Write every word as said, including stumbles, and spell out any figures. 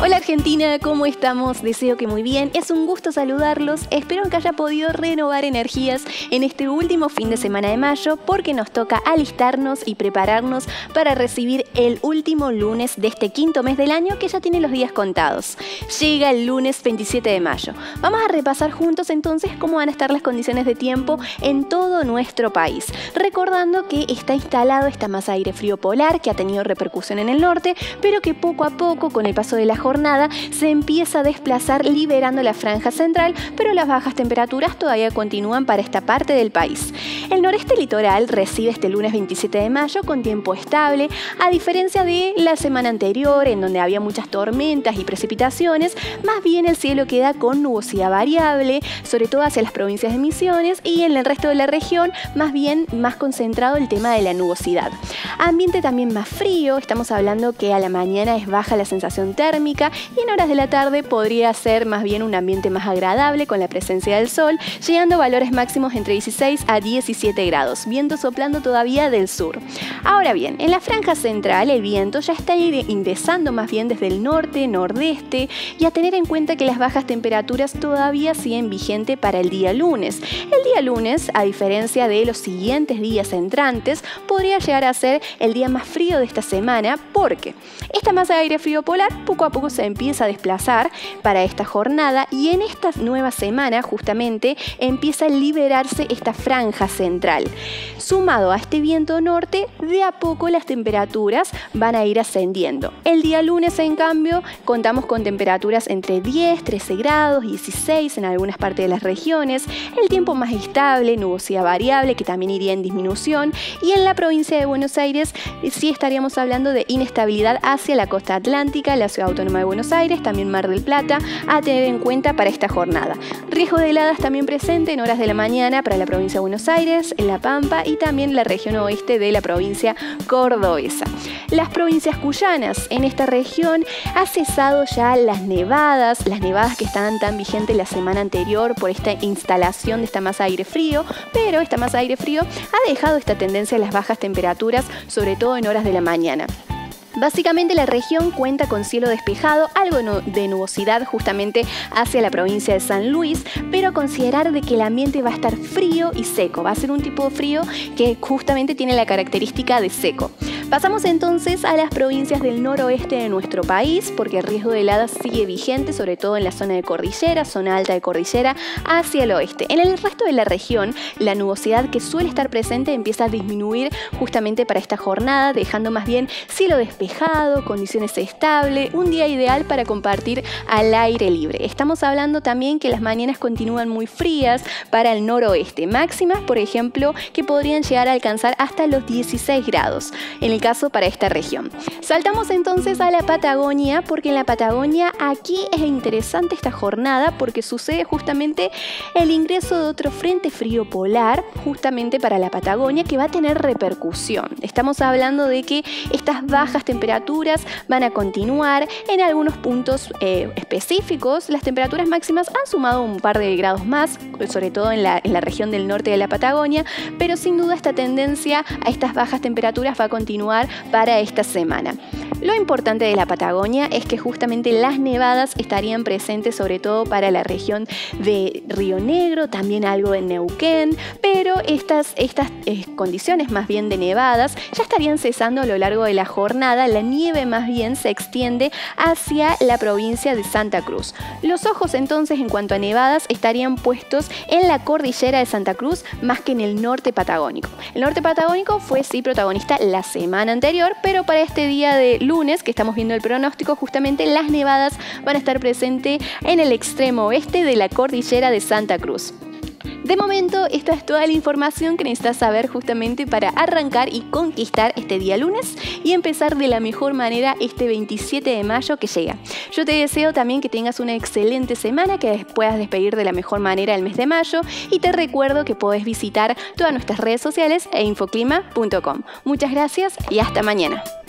Hola Argentina, ¿cómo estamos? Deseo que muy bien. Es un gusto saludarlos. Espero que haya podido renovar energías en este último fin de semana de mayo porque nos toca alistarnos y prepararnos para recibir el último lunes de este quinto mes del año que ya tiene los días contados. Llega el lunes veintisiete de mayo. Vamos a repasar juntos entonces cómo van a estar las condiciones de tiempo en todo nuestro país. Recordando que está instalado esta masa de aire frío polar que ha tenido repercusión en el norte, pero que poco a poco con el paso de la jornada se empieza a desplazar liberando la franja central, pero las bajas temperaturas todavía continúan para esta parte del país. El noreste litoral recibe este lunes veintisiete de mayo con tiempo estable, a diferencia de la semana anterior en donde había muchas tormentas y precipitaciones. Más bien el cielo queda con nubosidad variable, sobre todo hacia las provincias de Misiones, y en el resto de la región más bien más concentrado el tema de la nubosidad. Ambiente también más frío, estamos hablando que a la mañana es baja la sensación térmica y en horas de la tarde podría ser más bien un ambiente más agradable con la presencia del sol, llegando a valores máximos entre dieciséis a diecisiete grados, viento soplando todavía del sur. Ahora bien, en la franja central el viento ya está ingresando más bien desde el norte, nordeste, y a tener en cuenta que las bajas temperaturas todavía siguen vigentes para el día lunes. El día lunes, a diferencia de los siguientes días entrantes, podría llegar a ser el día más frío de esta semana porque esta masa de aire frío polar poco a poco se empieza a desplazar para esta jornada y en esta nueva semana justamente empieza a liberarse esta franja central. Sumado a este viento norte, de a poco las temperaturas van a ir ascendiendo. El día lunes, en cambio, contamos con temperaturas entre diez, trece grados, dieciséis en algunas partes de las regiones, el tiempo más estable, nubosidad variable que también iría en disminución, y en la provincia de Buenos Aires sí estaríamos hablando de inestabilidad hacia la costa atlántica, la ciudad autónoma de Buenos Aires, también Mar del Plata, a tener en cuenta para esta jornada. Riesgo de heladas también presente en horas de la mañana para la provincia de Buenos Aires, en La Pampa y también la región oeste de la provincia cordobesa. Las provincias cuyanas, en esta región ha cesado ya las nevadas, las nevadas que estaban tan vigentes la semana anterior por esta instalación de esta masa de aire frío, pero esta masa de aire frío ha dejado esta tendencia a las bajas temperaturas, sobre todo en horas de la mañana. Básicamente la región cuenta con cielo despejado, algo de nubosidad justamente hacia la provincia de San Luis, pero considerar de que el ambiente va a estar frío y seco, va a ser un tipo de frío que justamente tiene la característica de seco. Pasamos entonces a las provincias del noroeste de nuestro país, porque el riesgo de heladas sigue vigente, sobre todo en la zona de cordillera, zona alta de cordillera, hacia el oeste. En el resto de la región, la nubosidad que suele estar presente empieza a disminuir justamente para esta jornada, dejando más bien cielo despejado, condiciones estables, un día ideal para compartir al aire libre. Estamos hablando también que las mañanas continúan muy frías para el noroeste, máximas, por ejemplo, que podrían llegar a alcanzar hasta los dieciséis grados. En el caso para esta región. Saltamos entonces a la Patagonia, porque en la Patagonia aquí es interesante esta jornada porque sucede justamente el ingreso de otro frente frío polar justamente para la Patagonia que va a tener repercusión. Estamos hablando de que estas bajas temperaturas van a continuar en algunos puntos eh, específicos. Las temperaturas máximas han sumado un par de grados más, sobre todo en la, en la región del norte de la Patagonia, pero sin duda esta tendencia a estas bajas temperaturas va a continuar para esta semana. Lo importante de la Patagonia es que justamente las nevadas estarían presentes sobre todo para la región de Río Negro, también algo en Neuquén, pero estas, estas eh, condiciones más bien de nevadas ya estarían cesando a lo largo de la jornada. La nieve más bien se extiende hacia la provincia de Santa Cruz. Los ojos entonces en cuanto a nevadas estarían puestos en la cordillera de Santa Cruz más que en el norte patagónico. El norte patagónico fue sí protagonista la semana anterior, pero para este día de lunes que estamos viendo el pronóstico, justamente las nevadas van a estar presentes en el extremo oeste de la cordillera de Santa Cruz. De momento, esta es toda la información que necesitas saber justamente para arrancar y conquistar este día lunes y empezar de la mejor manera este veintisiete de mayo que llega. Yo te deseo también que tengas una excelente semana, que puedas despedir de la mejor manera el mes de mayo y te recuerdo que podés visitar todas nuestras redes sociales e infoclima punto com. Muchas gracias y hasta mañana.